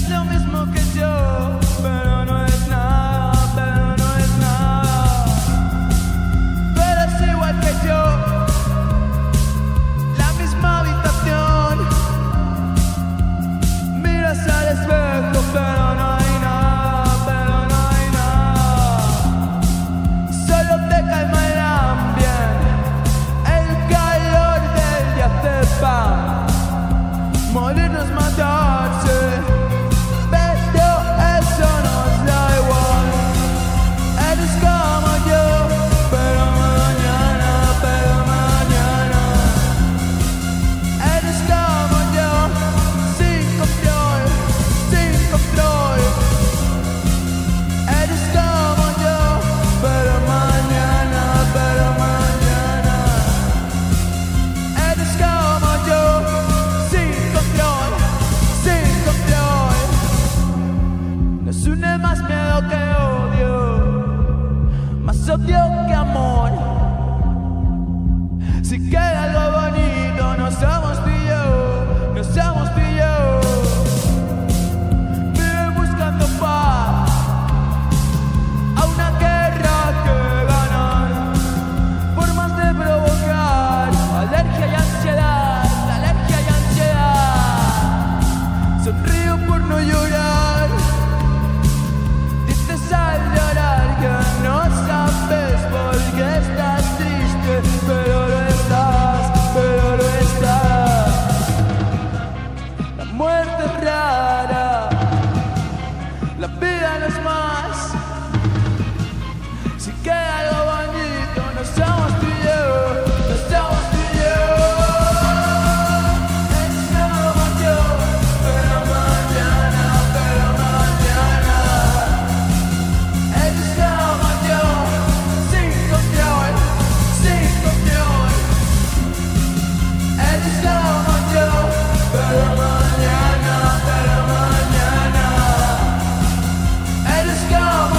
es lo mismo que yo, pero no es nada, pero no es nada. Pero es igual que yo, la misma habitación. Miras al espejo, pero no hay nada, pero no hay nada. Solo te calma el ambiente, el calor del diazepam. Morirnos, matarse, pero eso nos da igual. Eres como yo, pero mañana, pero mañana. Eres como yo, sin control, sin control. Eres como yo, pero mañana, pero mañana. Eres como yo, sin control, sin control. Nos une más miedo que odio, más odio que amor. Si queda algo bonito, no somos tú y yo, no somos tú y yo. Vive buscando paz a una guerra que ganar, formas de provocar alergia y ansiedad, alergia y ansiedad. Sonrío por no llorar, dices al llorar que no sabes por qué estás triste, pero lo estás, pero lo estás. La muerte es rara, la vida no es más. Si queda algo bonito, no somos tú y yo, no somos tú y yo. Eres como yo, pero mañana, pero mañana. Eres como yo, sin control, sin control. Eres como yo, pero mañana, pero mañana. Eres como